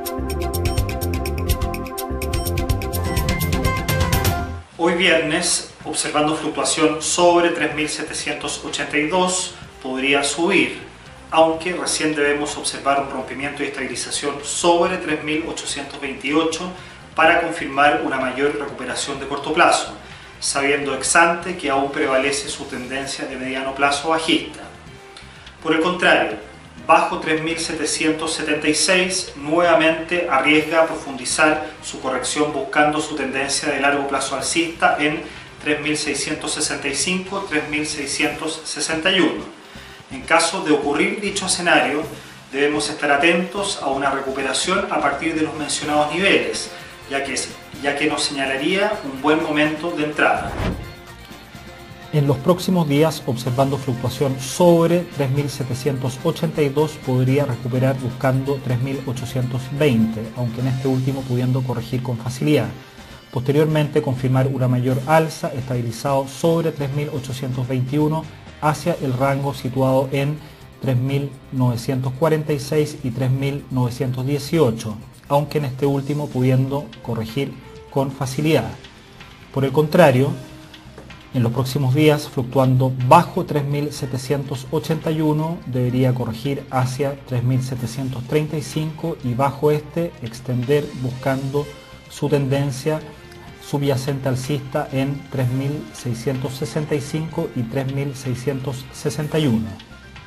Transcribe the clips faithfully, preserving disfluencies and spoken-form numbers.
Hoy viernes, observando fluctuación sobre tres mil setecientos ochenta y dos, podría subir, aunque recién debemos observar un rompimiento y estabilización sobre tres mil ochocientos veintiocho para confirmar una mayor recuperación de corto plazo, sabiendo ex ante que aún prevalece su tendencia de mediano plazo bajista. Por el contrario, bajo tres mil setecientos setenta y seis nuevamente arriesga a profundizar su corrección buscando su tendencia de largo plazo alcista en tres mil seiscientos sesenta y cinco a tres mil seiscientos sesenta y uno. En caso de ocurrir dicho escenario, debemos estar atentos a una recuperación a partir de los mencionados niveles, ya que, ya que nos señalaría un buen momento de entrada. En los próximos días, observando fluctuación sobre tres mil setecientos ochenta y dos, podría recuperar buscando tres mil ochocientos veinte, aunque en este último pudiendo corregir con facilidad. Posteriormente, confirmar una mayor alza estabilizado sobre tres mil ochocientos veintiuno hacia el rango situado en tres mil novecientos cuarenta y seis y tres mil novecientos dieciocho, aunque en este último pudiendo corregir con facilidad. Por el contrario, en los próximos días, fluctuando bajo tres mil setecientos ochenta y uno, debería corregir hacia tres mil setecientos treinta y cinco y bajo este extender buscando su tendencia subyacente alcista en tres mil seiscientos sesenta y cinco y tres mil seiscientos sesenta y uno.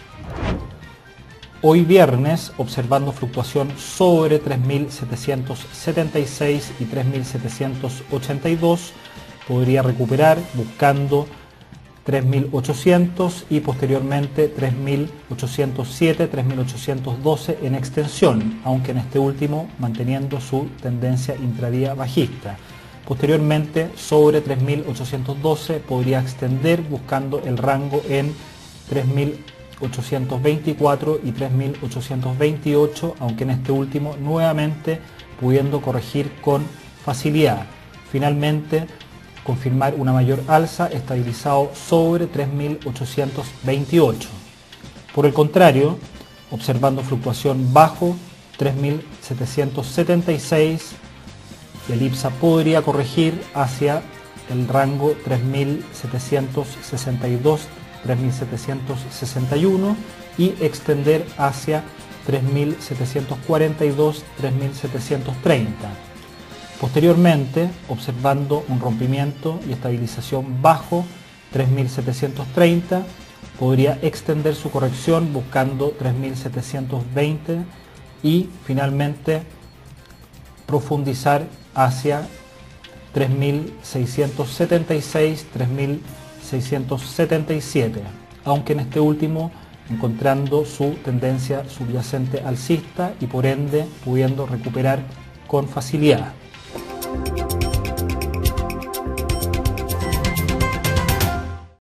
Hoy viernes, observando fluctuación sobre tres mil setecientos setenta y seis y tres mil setecientos ochenta y dos, podría recuperar buscando tres mil ochocientos y posteriormente tres mil ochocientos siete, tres mil ochocientos doce en extensión, aunque en este último manteniendo su tendencia intradía bajista. Posteriormente, sobre tres mil ochocientos doce podría extender buscando el rango en tres mil ochocientos veinticuatro y tres mil ochocientos veintiocho, aunque en este último nuevamente pudiendo corregir con facilidad. Finalmente, confirmar una mayor alza estabilizado sobre tres mil ochocientos veintiocho. Por el contrario, observando fluctuación bajo tres mil setecientos setenta y seis, el I P S A podría corregir hacia el rango tres mil setecientos sesenta y dos a tres mil setecientos sesenta y uno y extender hacia tres mil setecientos cuarenta y dos a tres mil setecientos treinta. Posteriormente, observando un rompimiento y estabilización bajo tres mil setecientos treinta, podría extender su corrección buscando tres mil setecientos veinte y finalmente profundizar hacia tres mil seiscientos setenta y seis a tres mil seiscientos setenta y siete, aunque en este último encontrando su tendencia subyacente alcista y por ende pudiendo recuperar con facilidad.